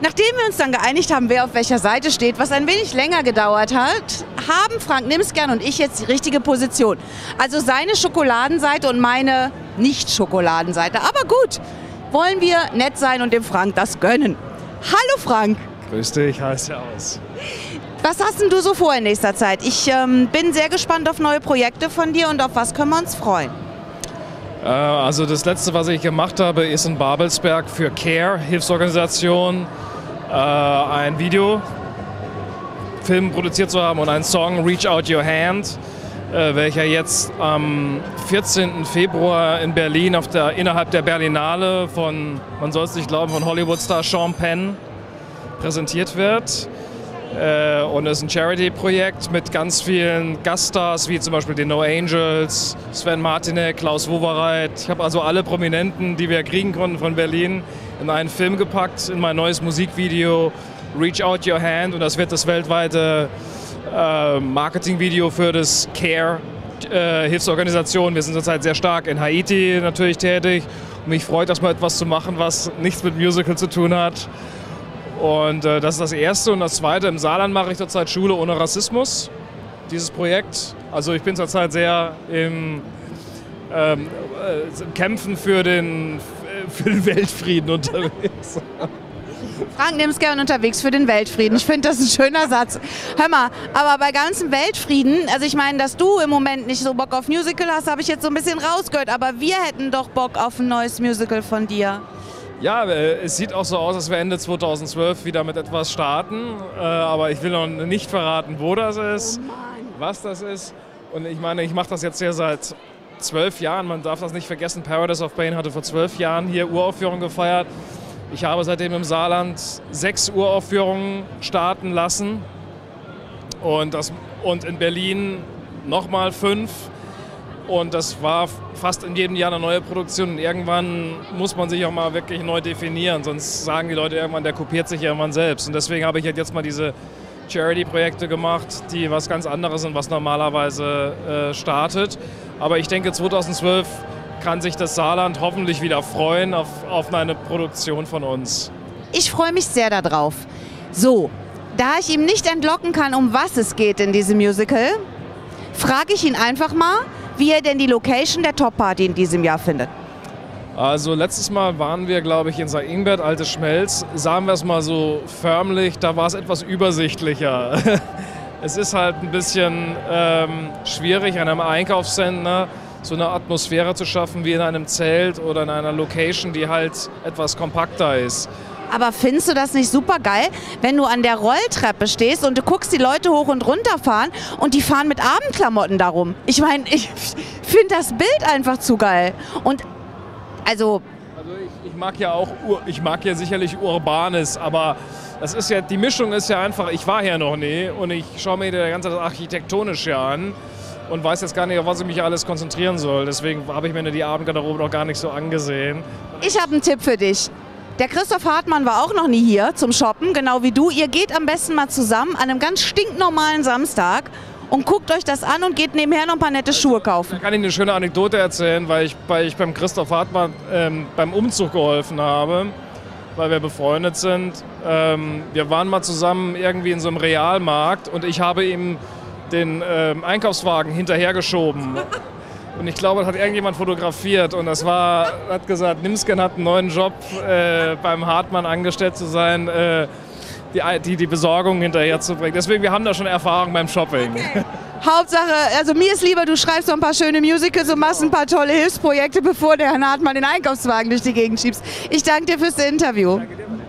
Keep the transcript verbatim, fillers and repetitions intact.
Nachdem wir uns dann geeinigt haben, wer auf welcher Seite steht, was ein wenig länger gedauert hat, haben Frank Nimsgern und ich jetzt die richtige Position. Also seine Schokoladenseite und meine Nicht-Schokoladenseite. Aber gut, wollen wir nett sein und dem Frank das gönnen. Hallo Frank. Grüß dich, heißt ja aus. Was hast denn du so vor in nächster Zeit? Ich ähm, bin sehr gespannt auf neue Projekte von dir und auf was können wir uns freuen? Äh, also das letzte, was ich gemacht habe, ist in Babelsberg für CARE, Hilfsorganisation, äh, ein Video, Film produziert zu haben und einen Song, Reach Out Your Hand, äh, welcher jetzt am vierzehnten Februar in Berlin auf der, innerhalb der Berlinale von, man soll es nicht glauben, von Hollywood-Star Sean Penn präsentiert wird. Äh, und es ist ein Charity-Projekt mit ganz vielen Gaststars, wie zum Beispiel den No Angels, Sven Martinek, Klaus Wowereit. Ich habe also alle Prominenten, die wir kriegen konnten von Berlin, in einen Film gepackt, in mein neues Musikvideo Reach Out Your Hand. Und das wird das weltweite äh, Marketingvideo für das CARE äh, Hilfsorganisation. Wir sind zurzeit sehr stark in Haiti natürlich tätig. Und mich freut, dass mal etwas zu machen, was nichts mit Musical zu tun hat. Und äh, das ist das Erste. Und das Zweite, im Saarland mache ich zurzeit Schule ohne Rassismus, dieses Projekt. Also ich bin zurzeit sehr im ähm, äh, Kämpfen für den, für den Weltfrieden unterwegs. Frank Nimsgern unterwegs für den Weltfrieden. Ich finde das ein schöner Satz. Hör mal, aber bei ganzem Weltfrieden, also ich meine, dass du im Moment nicht so Bock auf Musical hast, habe ich jetzt so ein bisschen rausgehört. Aber wir hätten doch Bock auf ein neues Musical von dir. Ja, es sieht auch so aus, als wir Ende zweitausendzwölf wieder mit etwas starten. Aber ich will noch nicht verraten, wo das ist, was das ist. Und ich meine, ich mache das jetzt hier seit zwölf Jahren. Man darf das nicht vergessen. Paradise of Pain hatte vor zwölf Jahren hier Uraufführungen gefeiert. Ich habe seitdem im Saarland sechs Uraufführungen starten lassen. Und, das, und in Berlin nochmal fünf. Und das war fast in jedem Jahr eine neue Produktion. Und irgendwann muss man sich auch mal wirklich neu definieren. Sonst sagen die Leute irgendwann, der kopiert sich irgendwann selbst. Und deswegen habe ich jetzt mal diese Charity-Projekte gemacht, die was ganz anderes sind, was normalerweise äh, startet. Aber ich denke, zweitausendzwölf kann sich das Saarland hoffentlich wieder freuen auf, auf eine Produktion von uns. Ich freue mich sehr darauf. So, da ich ihm nicht entlocken kann, um was es geht in diesem Musical, frage ich ihn einfach mal, wie er denn die Location der Top-Party in diesem Jahr findet. Also letztes Mal waren wir, glaube ich, in Sankt Ingbert, Altes Schmelz. Sagen wir es mal so förmlich, da war es etwas übersichtlicher. Es ist halt ein bisschen ähm, schwierig, an einem Einkaufscenter so eine Atmosphäre zu schaffen wie in einem Zelt oder in einer Location, die halt etwas kompakter ist. Aber findest du das nicht super geil, wenn du an der Rolltreppe stehst und du guckst die Leute hoch und runter fahren und die fahren mit Abendklamotten darum? Ich meine, ich finde das Bild einfach zu geil. Und also... Also ich, ich mag ja auch, ich mag ja sicherlich Urbanes, aber das ist ja, die Mischung ist ja einfach, ich war hier noch nie und ich schaue mir das ganze architektonisch hier an und weiß jetzt gar nicht, auf was ich mich alles konzentrieren soll. Deswegen habe ich mir die Abendgarderobe noch gar nicht so angesehen. Ich habe einen Tipp für dich. Der Christoph Hartmann war auch noch nie hier zum Shoppen, genau wie du. Ihr geht am besten mal zusammen an einem ganz stinknormalen Samstag und guckt euch das an und geht nebenher noch ein paar nette Schuhe kaufen. Da kann ich eine schöne Anekdote erzählen, weil ich, weil ich beim Christoph Hartmann ähm, beim Umzug geholfen habe, weil wir befreundet sind. Ähm, wir waren mal zusammen irgendwie in so einem Realmarkt und ich habe ihm den ähm, Einkaufswagen hinterhergeschoben. Und ich glaube, das hat irgendjemand fotografiert und das war, hat gesagt, Nimsgern hat einen neuen Job, äh, beim Hartmann angestellt zu sein, äh, die, die die Besorgung hinterher zu bringen. Deswegen, wir haben da schon Erfahrung beim Shopping. Okay. Hauptsache, also mir ist lieber, du schreibst so ein paar schöne Musicals und machst ein paar tolle Hilfsprojekte, bevor der Herr Hartmann den Einkaufswagen durch die Gegend schiebst. Ich danke dir fürs Interview. Danke dir.